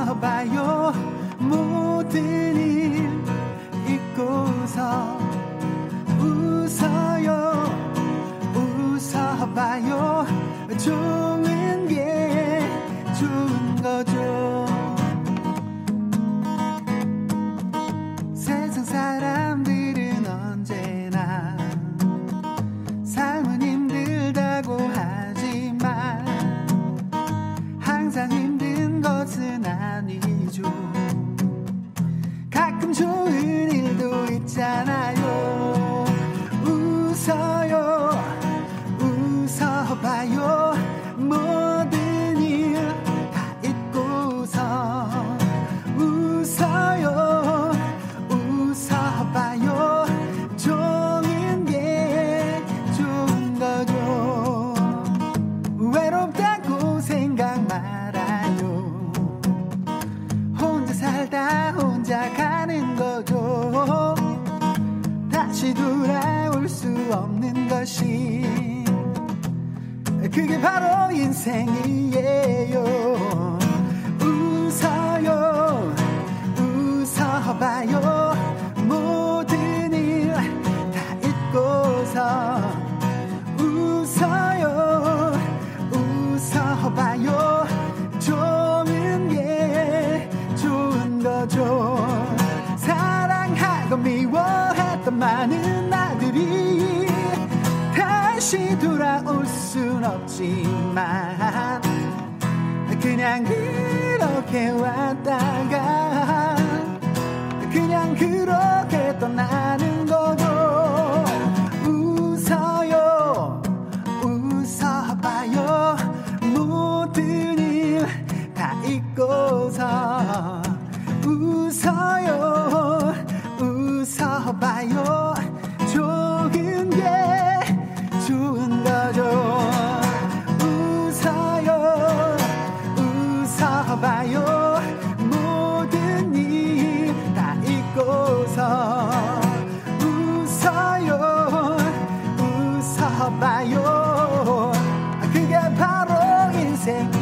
웃어봐요. 모든 일 잊고서 웃어요. 웃어봐요. 좋은 게 좋은 거죠. 세상 사람들은 언제나 삶은 힘들다고 하지만 항상 힘든 것은 아니죠. 가끔 좋은 일도 있잖아요. 웃어요. 웃어봐요. 모든 일 다 잊고서 웃어요. 웃어봐요. 좋은 게 좋은 거죠. 외롭다고 생각 말아요. 혼자 살다 혼자 가는 거죠. 다시 돌아올 수 없는 것이 그게 바로 인생이에요. 웃어요. 웃어봐요. 모든 일 다 잊고서 웃어요. 웃어봐요. 좋은 게 좋은 거죠. 사랑하고 미워했던 많은 나들이 다시 돌아올 순 없지만 그냥 그렇게 왔다가 그냥 그렇게 떠나는 거죠. 웃어요. 웃어봐요. 모든 일 다 잊고서 웃어요. 웃어봐요. 좋은 게 좋은 거죠. 웃어요. 웃어봐요. 모든 일 다 잊고서 웃어요. 웃어봐요. 그게 바로 인생